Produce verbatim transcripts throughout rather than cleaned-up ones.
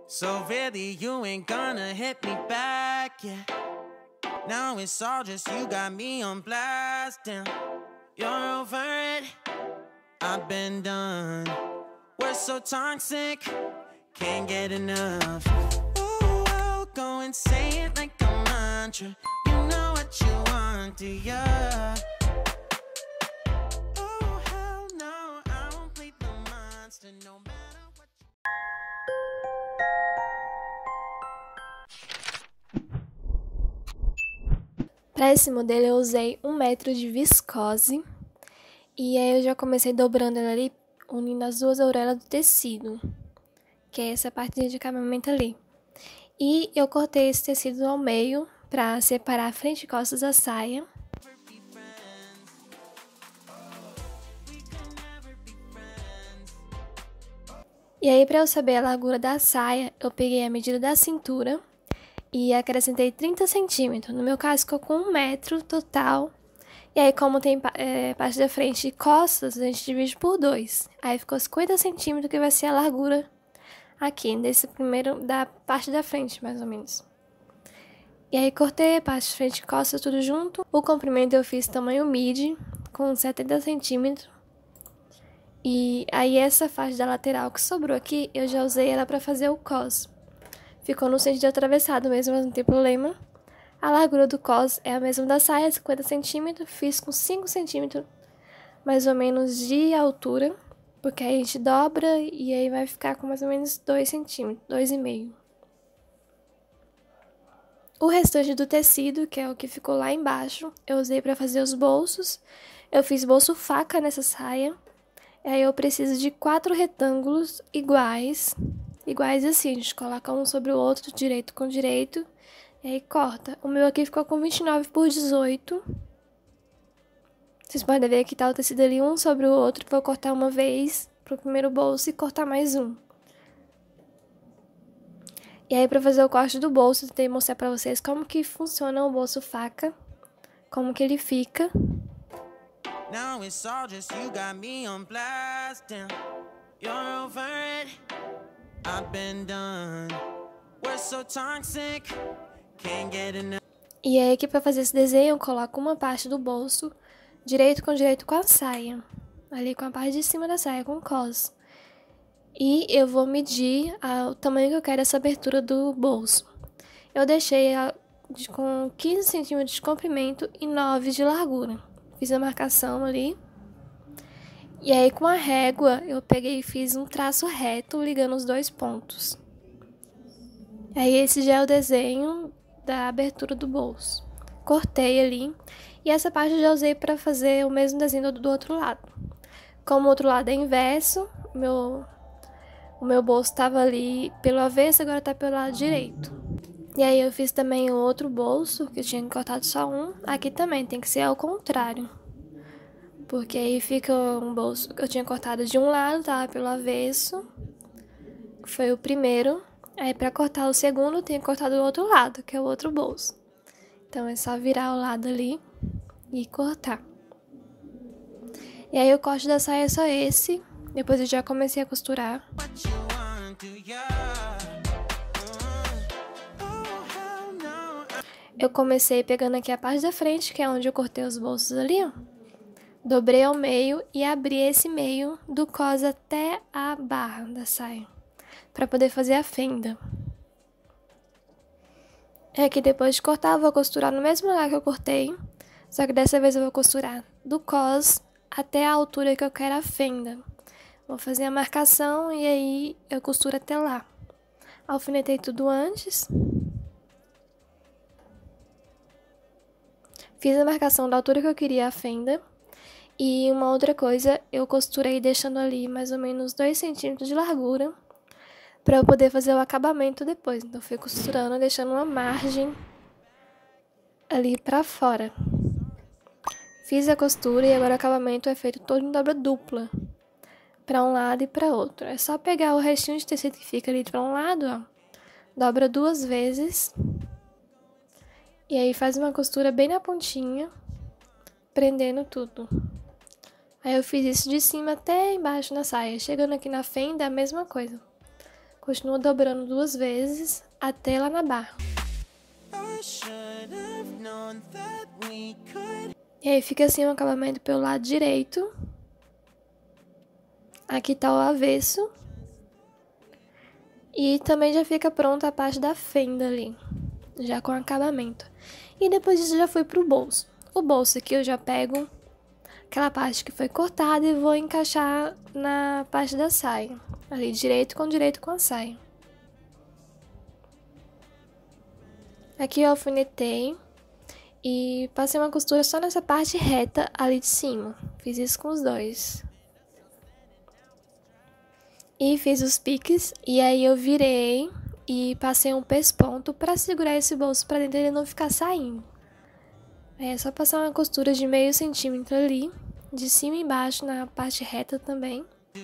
So really you ain't gonna hit me back, yeah. Now it's all just you got me on blast, damn. You're over it, I've been done. We're so toxic, can't get enough. Ooh, I'll go and say it like a mantra. You know what you want, do ya? Oh, hell no, I won't play the monster no matter what you... Para esse modelo eu usei um metro de viscose e aí eu já comecei dobrando ela ali, unindo as duas orelhas do tecido, que é essa parte de acabamento ali. E eu cortei esse tecido ao meio para separar a frente e costas da saia. E aí, para eu saber a largura da saia, eu peguei a medida da cintura e acrescentei trinta centímetros. No meu caso, ficou com um metro total. E aí, como tem é, parte da frente e costas, a gente divide por dois. Aí ficou cinquenta centímetros, que vai ser a largura aqui, desse primeiro, da parte da frente, mais ou menos. E aí, cortei a parte de frente e costas, tudo junto. O comprimento eu fiz tamanho midi, com setenta centímetros. E aí, essa faixa da lateral que sobrou aqui, eu já usei ela para fazer o cos. Ficou no sentido atravessado mesmo, mas não tem problema. A largura do cos é a mesma da saia, cinquenta centímetros. Fiz com cinco centímetros, mais ou menos, de altura. Porque aí a gente dobra e aí vai ficar com mais ou menos dois centímetros, dois e meio. O restante do tecido, que é o que ficou lá embaixo, eu usei para fazer os bolsos. Eu fiz bolso faca nessa saia. Aí eu preciso de quatro retângulos iguais. Iguais assim, a gente coloca um sobre o outro, direito com direito, e aí corta. O meu aqui ficou com vinte e nove por dezoito. Vocês podem ver que tá o tecido ali um sobre o outro. Vou cortar uma vez pro primeiro bolso e cortar mais um. E aí, pra fazer o corte do bolso, eu tentei mostrar pra vocês como que funciona o bolso faca, como que ele fica. Now it's all just you got me on blast, damn. You're over it, I've been done. We're so toxic, can't get enough. E aí, aqui pra fazer esse desenho, eu coloco uma parte do bolso direito com direito com a saia, ali com a parte de cima da saia, com o cos. E eu vou medir a, o tamanho que eu quero essa abertura do bolso. Eu deixei a, de, com quinze centímetros de comprimento e nove de largura. Fiz a marcação ali. E aí, com a régua, eu peguei e fiz um traço reto ligando os dois pontos. Aí, esse já é o desenho da abertura do bolso. Cortei ali. E essa parte eu já usei para fazer o mesmo desenho do, do outro lado. Como o outro lado é inverso, meu, o meu bolso estava ali pelo avesso, agora está pelo lado direito. E aí eu fiz também o outro bolso, que eu tinha cortado só um. Aqui também tem que ser ao contrário. Porque aí fica um bolso que eu tinha cortado de um lado, tá? Pelo avesso. Foi o primeiro. Aí pra cortar o segundo, eu tenho cortado do outro lado, que é o outro bolso. Então é só virar o lado ali e cortar. E aí o corte da saia é só esse. Depois eu já comecei a costurar. Eu comecei pegando aqui a parte da frente, que é onde eu cortei os bolsos ali, ó. Dobrei ao meio e abri esse meio do cos até a barra da saia, para poder fazer a fenda. É que depois de cortar, eu vou costurar no mesmo lugar que eu cortei, só que dessa vez eu vou costurar do cos até a altura que eu quero a fenda. Vou fazer a marcação e aí eu costuro até lá. Alfinetei tudo antes. Fiz a marcação da altura que eu queria a fenda. E uma outra coisa, eu costurei deixando ali mais ou menos dois centímetros de largura, para eu poder fazer o acabamento depois. Então, eu fui costurando, deixando uma margem ali pra fora. Fiz a costura e agora o acabamento é feito todo em dobra dupla, para um lado e para outro. É só pegar o restinho de tecido que fica ali para um lado, ó, dobra duas vezes, e aí faz uma costura bem na pontinha, prendendo tudo. Aí eu fiz isso de cima até embaixo na saia. Chegando aqui na fenda, a mesma coisa. continua dobrando duas vezes até lá na barra. E aí fica assim o acabamento pelo lado direito. Aqui tá o avesso. E também já fica pronta a parte da fenda ali, já com acabamento. E depois disso já fui pro bolso. O bolso aqui eu já pego aquela parte que foi cortada e vou encaixar na parte da saia. Ali direito com direito com a saia. Aqui eu alfinetei e passei uma costura só nessa parte reta ali de cima. Fiz isso com os dois. E fiz os piques, e aí eu virei e passei um pesponto para segurar esse bolso para dentro dele não ficar saindo. Aí é só passar uma costura de meio centímetro ali, de cima e embaixo na parte reta também.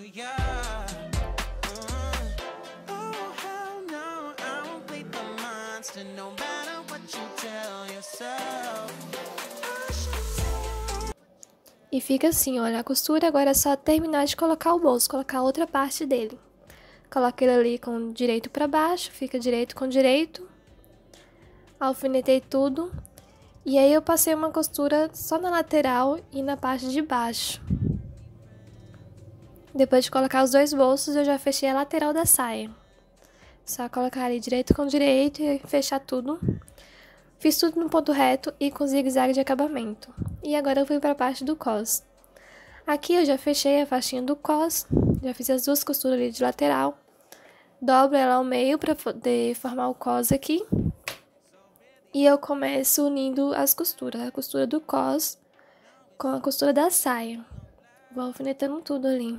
E fica assim, olha, a costura agora é só terminar de colocar o bolso, colocar a outra parte dele. Coloca ele ali com direito pra baixo, fica direito com direito. Alfinetei tudo. E aí eu passei uma costura só na lateral e na parte de baixo. Depois de colocar os dois bolsos, eu já fechei a lateral da saia. Só colocar ali direito com direito e fechar tudo. Fiz tudo no ponto reto e com zigue-zague de acabamento. E agora eu fui para a parte do cos. Aqui eu já fechei a faixinha do cos, já fiz as duas costuras ali de lateral. Dobro ela ao meio para poder formar o cos aqui. E eu começo unindo as costuras, a costura do cos com a costura da saia. Vou alfinetando tudo ali.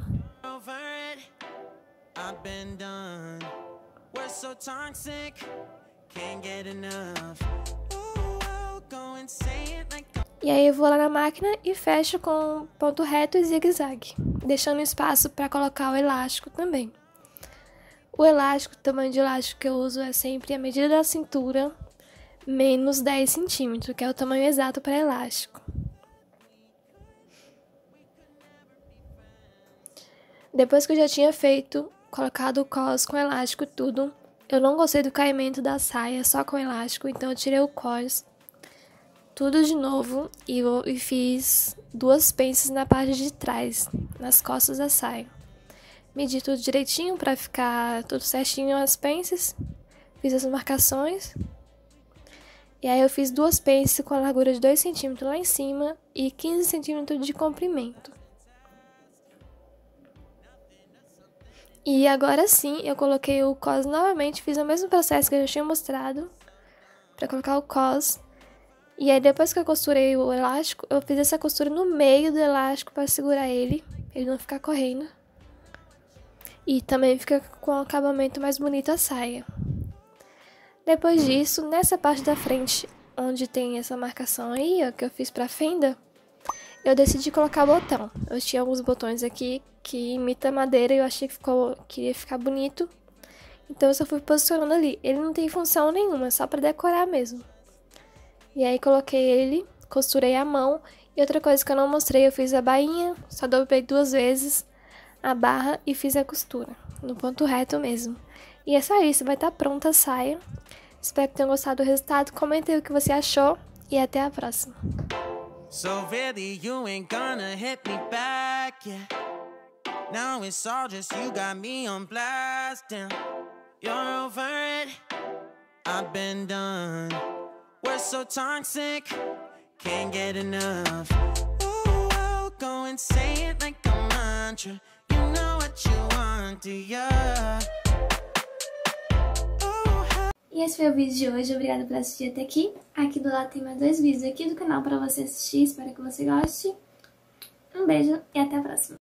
E aí eu vou lá na máquina e fecho com ponto reto e zigue-zague, deixando espaço para colocar o elástico também. O elástico, o tamanho de elástico que eu uso é sempre a medida da cintura menos dez centímetros, que é o tamanho exato para elástico. Depois que eu já tinha feito, colocado o cos com elástico e tudo, eu não gostei do caimento da saia só com elástico, então eu tirei o cos tudo de novo e, eu, e fiz duas pences na parte de trás, nas costas da saia. Medi tudo direitinho para ficar tudo certinho as pences, fiz as marcações. E aí eu fiz duas pences com a largura de dois centímetros lá em cima e quinze centímetros de comprimento. E agora sim, eu coloquei o cos novamente, fiz o mesmo processo que eu já tinha mostrado para colocar o cos. E aí depois que eu costurei o elástico, eu fiz essa costura no meio do elástico para segurar ele, ele não ficar correndo. E também fica com o acabamento mais bonito a saia. Depois disso, nessa parte da frente, onde tem essa marcação aí, ó, que eu fiz pra fenda, eu decidi colocar botão. Eu tinha alguns botões aqui que imita madeira e eu achei que, ficou, que ia ficar bonito. Então eu só fui posicionando ali. Ele não tem função nenhuma, é só pra decorar mesmo. E aí coloquei ele, costurei a mão. E outra coisa que eu não mostrei, eu fiz a bainha, só dobrei duas vezes a barra e fiz a costura, no ponto reto mesmo. E é só isso, vai estar pronta a saia. Espero que tenham gostado do resultado, comentem o que você achou e até a próxima. So really you ain't gonna hit me back, yeah. Now it's all just you got me on blast, damn. You're over it, I've been done. We're so toxic, can't get enough. Ooh, I'll go and say it like a mantra. You know what you want, do ya? E esse foi o vídeo de hoje, obrigada por assistir até aqui. Aqui do lado tem mais dois vídeos aqui do canal pra você assistir, espero que você goste. Um beijo e até a próxima.